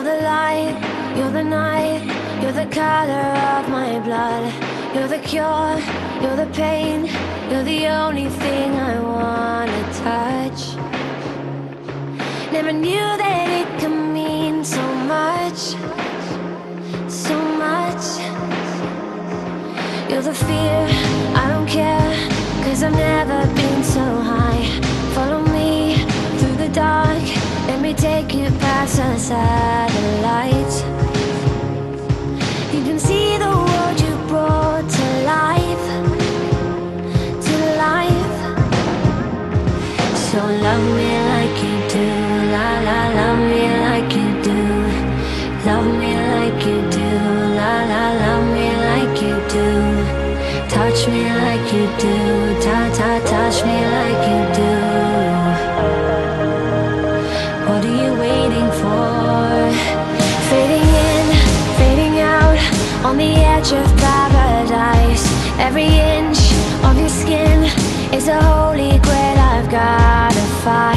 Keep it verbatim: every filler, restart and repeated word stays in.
the light, you're the night, you're the color of my blood. You're the cure, you're the pain, you're the only thing I wanna touch. Never knew that it could mean so much, so much. You're the fear, I don't care, cause I've never been so high. Follow me through the dark, let me take you past the satellites. You can see the world you brought to life, to life. So love me like you do, la la, love me like you do. Love me like you do, la la, love me like you do. Touch me like you do, ta ta, touch me like you do. What are you waiting for? Fading in, fading out, on the edge of paradise. Every inch of your skin is a holy grail I've gotta find.